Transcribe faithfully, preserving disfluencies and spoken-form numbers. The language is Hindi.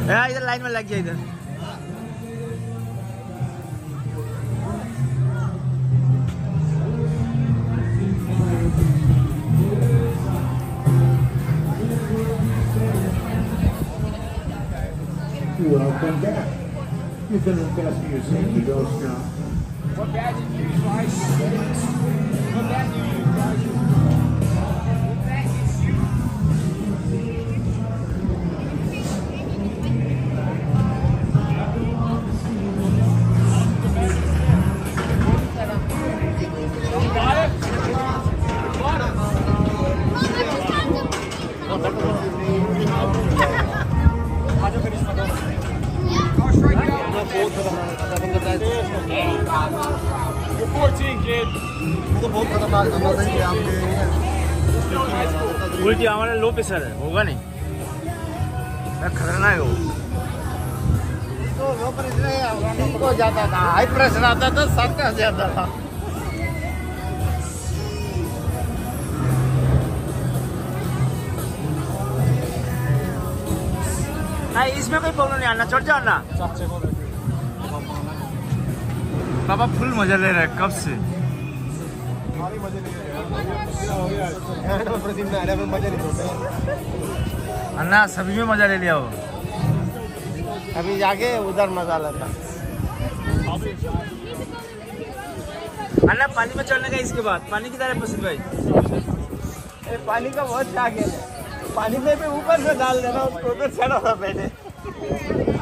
इधर लाइन में लग गया इधर। Welcome back. You've been looking after your safety belts now. What bag did you use, guys? What bag did you use, guys? What bag did you use? Got it? Got it? You're fourteen, kid. तो बहुत खतरनाक नंबर है आपके। उल्टी हमारा लो प्रेशर है, होगा नहीं, खतरनाक है वो। तो लो प्रेशर हो जाता था, हाई प्रेशर आता था, सर का जाता था। नहीं इसमें कोई प्रॉब्लम नहीं, आना चढ़ जाओ ना। पापा फुल मजा ले रहा है कब से। अन्ना सभी में मजा ले लिया वो। अभी जाके उधर मजा लेता। अन्ना पानी में चढ़ने का इसके बाद पानी की तरह पसंद भाई। ए, पानी का बहुत शौक है, पानी में भी ऊपर से डाल देना उसको तो चढ़ा था पहले।